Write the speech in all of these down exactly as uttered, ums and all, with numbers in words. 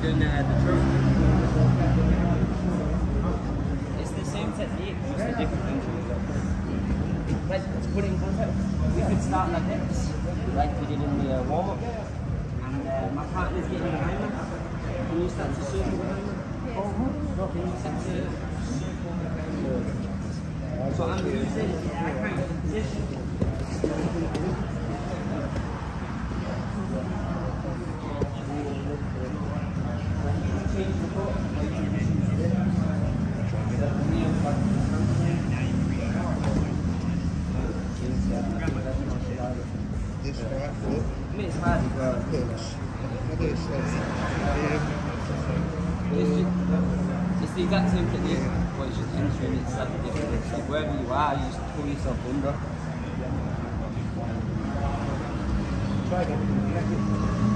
doing uh, the truth. It's the same technique, just a different country. Like, to put it in context, we could start like this, like we did in the uh, warm-up, and uh, my partner's getting behind me. Can you start to circle behind me? Oh, can you start to circle behind me? So I'm using that kind of position. Change the foot. This right foot. I mean, it's hard. Uh, push. Like this. It's the exact same technique, but it's just entering, it's like different. It's like wherever you are, you just pull yourself under. Try again.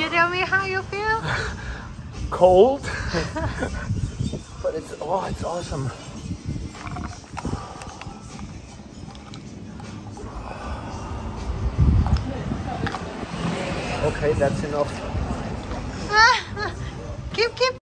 you tell me how you feel? Cold, but it's oh, it's awesome. Okay, that's enough. Keep, keep.